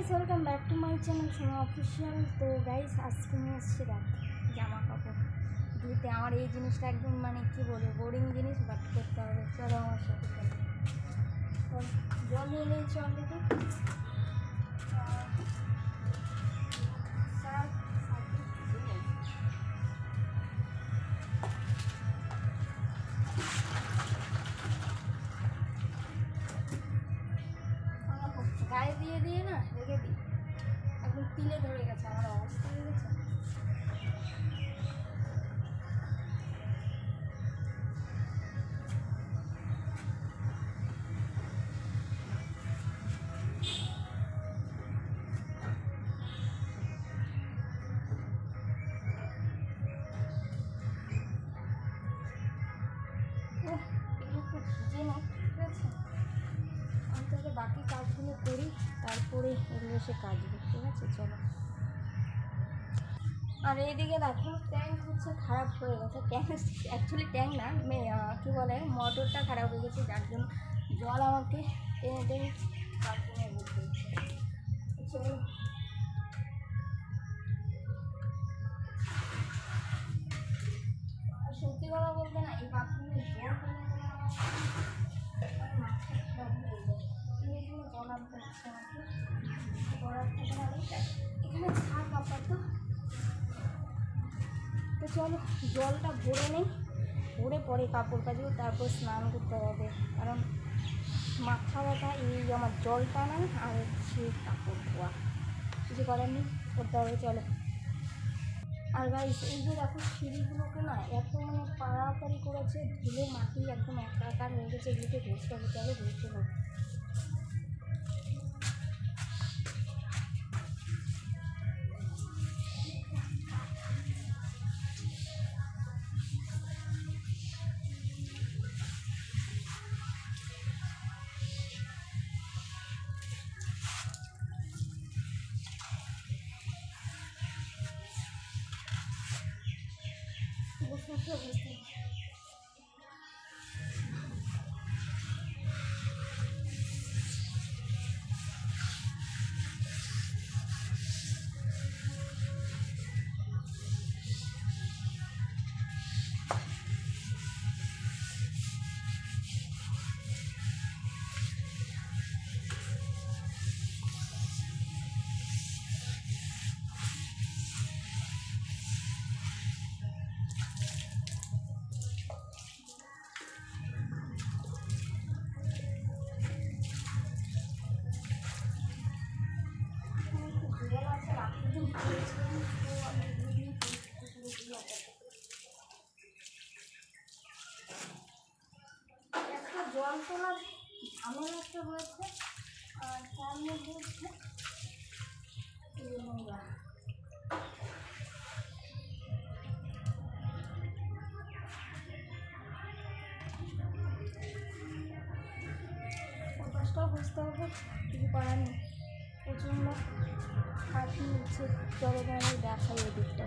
Guys, welcome back to my channel Sona official. তো guys, আজকে নিয়ে এসেছি দেখ জামা কাপড় ধুতে। আমার এই জিনিসটা একদম মানে কী বলবো, বোরিং জিনিস, বাট করতে হবে। চলো আমার সাথে জল নিয়ে নিয়েছি অলরেডি। গায়ে দিয়ে দিয়ে না রেখে দিই, একদম তিলে ধরে গেছে, আমার অবস্থা হয়ে গেছে। আমি তাহলে বাকি কাজগুলো করি, তারপরে এগুলো এসে কাজবে, ঠিক আছে? চলো। আর এইদিকে দেখো, ট্যাঙ্ক হচ্ছে খারাপ হয়ে গেছে। ট্যাঙ্ক অ্যাকচুয়ালি ট্যাঙ্ক না, কী বলে, মোটরটা খারাপ হয়ে গেছে, যার জন্য জল আমাকে টেনে টেনে বাথরুমে ভরতে হচ্ছে। চলো, সত্যি কথা বলতে না, এই বাথরুমে জল মাথা খারাপ হয়ে যায়। এখানে জল আনতে হচ্ছে আমাকে, করার থাকে না, এখানে থাক আপাতত। তো চলো জলটা ভরে নেই, ভরে পরে কাপড় কাচবো, তারপর স্নান করতে হবে। কারণ মাথা ব্যথা এই আমার জলটা নাই, আর হচ্ছে কাপড় ধোয়া, কিছু করার নেই, করতে হবে। চলো। আর গাইস, এই যে দেখো সিঁড়িগুলোকে না এত মানে পাড়াপাড়ি করেছে, ধুলে মাটি একদম একাকার হয়ে গেছে, এগুলোকে ঘুরতে হবে। চলো ঘুরতে হবে। একটা জল তোলার ঝামেলা একটা হয়েছে, আর তার মধ্যে হচ্ছে নোংরা। ওটাও বুঝতে হবে, কিছু করার নেই। প্রচণ্ড খাটনি হচ্ছে। চলো আমি দেখাই ওই দিকটা,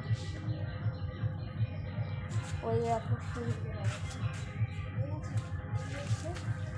ওই এখন শুরু করে গেছে, ঠিক আছে?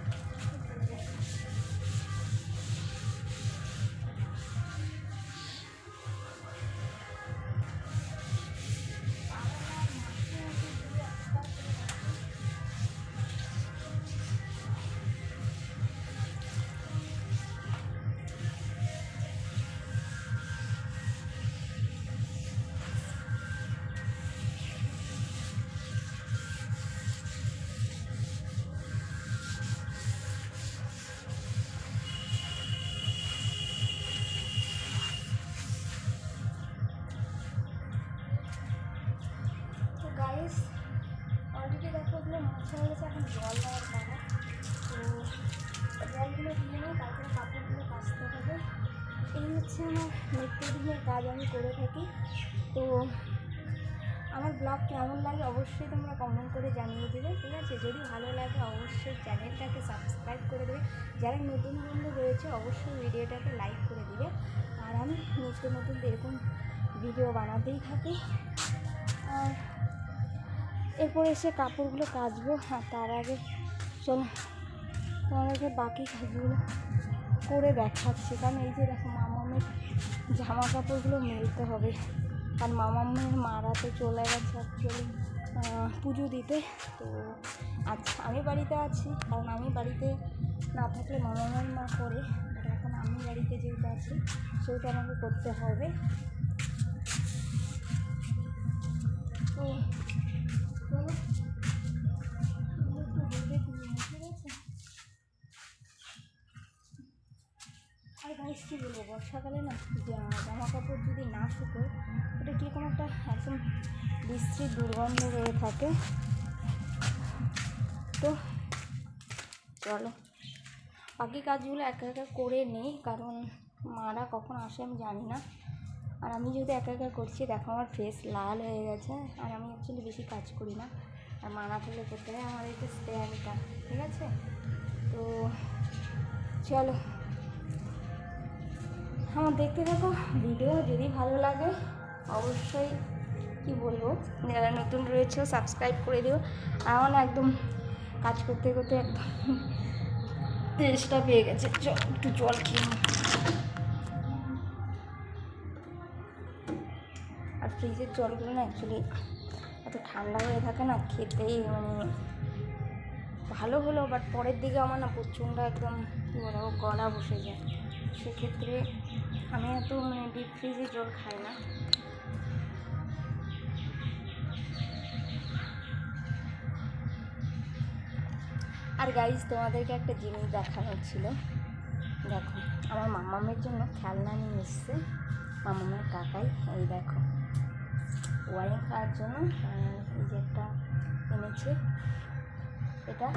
গাইস, অলরেডি দেখো ওগুলো মোছা হয়ে গেছে, এখন জল দেওয়ার পালা। তো জলগুলো দিয়ে নেই, তারপরে কাপড়গুলো কাচতে হবে। এই হচ্ছে আমার নিত্যদিনের কাজ, আমি করে থাকি। তো আমার ব্লগ কেমন লাগে অবশ্যই তোমরা কমেন্ট করে জানিয়ে দেবে, ঠিক আছে? যদি ভালো লাগে অবশ্যই চ্যানেলটাকে সাবস্ক্রাইব করে দেবে। যারা নতুন বন্ধু রয়েছে অবশ্যই ভিডিওটাকে লাইক করে দেবে। আর আমি নিত্য নতুন এরকম ভিডিও বানাতেই থাকি। আর এরপরে এসে কাপড়গুলো কাচবো। আর তার আগে চলো তোমাদেরকে বাকি কাজগুলো করে দেখাচ্ছি, কারণ এই যে দেখো মামামের জামা কাপড়গুলো মেলতে হবে। আর মামামের মারা তো চলে গেছে অ্যাকচুয়ালি পুজো দিতে। তো আচ্ছা আমি বাড়িতে আছি, কারণ আমি বাড়িতে না থাকলে মামামের মা করে, এখন আমি বাড়িতে যেহেতু আছি সেহেতু আমাকে করতে হবে। তো আর গাইস কী বলবো, বর্ষাকালে না জামা কাপড় যদি না শুকোয় ওটা কীরকম একটা একদম বিশ্রী দুর্গন্ধ হয়ে থাকে। তো চলো বাকি কাজগুলো একা একা করে নিই, কারণ মারা কখন আসে আমি জানি না। আর আমি যেহেতু একা একা করছি, দেখো আমার ফেস লাল হয়ে গেছে। আর আমি অ্যাকচুয়ালি বেশি কাজ করি না, আর মানা করলে করতে হয় আমার এই যে স্ট্যান্ডটা, ঠিক আছে। তো চলো আমার দেখতে থাকো ভিডিও, যদি ভালো লাগে অবশ্যই কি বলবো, যারা নতুন রয়েছে সাবস্ক্রাইব করে দিও। আমার একদম কাজ করতে করতে একদম তেষ্টা পেয়ে গেছে, একটু জল খেয়ে নিই। আর ফ্রিজের জলগুলো না অ্যাকচুয়ালি এত ঠান্ডা হয়ে থাকে না, খেতেই মানে ভালো হলো, বাট পরের দিকে আমার না প্রচণ্ড একদম কী বলবো গলা বসে যায়। সেক্ষেত্রে আমি এত মানে ডিপ ফ্রিজের জল খাই না। আর গাইজ তোমাদেরকে একটা জিনিস দেখানোর ছিল, দেখো আমার মামামের জন্য খেলনা নিয়ে এসছে মামামের কাকাই। এই দেখো ওয়ারিং করার জন্য এই যে একটা এনেছে, এটা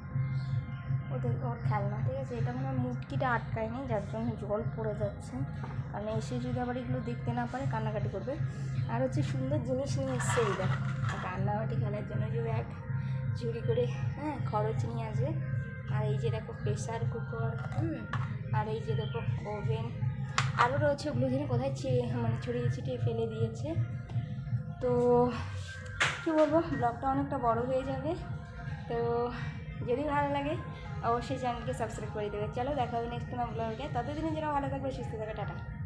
ওর খেলনা, ঠিক আছে। এটা মনে হয় মুটকিটা আটকায়নি, যার জন্য জল পড়ে যাচ্ছে, কারণ এসে যদি আবার এগুলো দেখতে না পারে কান্নাকাটি করবে। আর হচ্ছে সুন্দর জিনিস নিয়ে এসছে, এই দেখো রান্নাবাটি খেলার জন্য যে ব্যাগ চুরি করে খরচ নিয়ে আসবে। আর এই যে দেখো প্রেসার কুকার, আর এই যে দেখো ওভেন, আরও রয়েছে ওগুলো জিনিস কোথায় মানে ছড়িয়ে ছিটিয়ে ফেলে দিয়েছে। তো কী বলবো, ব্লগটা অনেকটা বড় হয়ে যাবে। তো যদি ভালো লাগে অবশ্যই চ্যানেলকে সাবস্ক্রাইব করে দেবে। চলো দেখা হবে নেক্সট কোনো ব্লগে, ততদিনে যেন ভালো থাকবে, সুস্থ থাকবে, টাটা।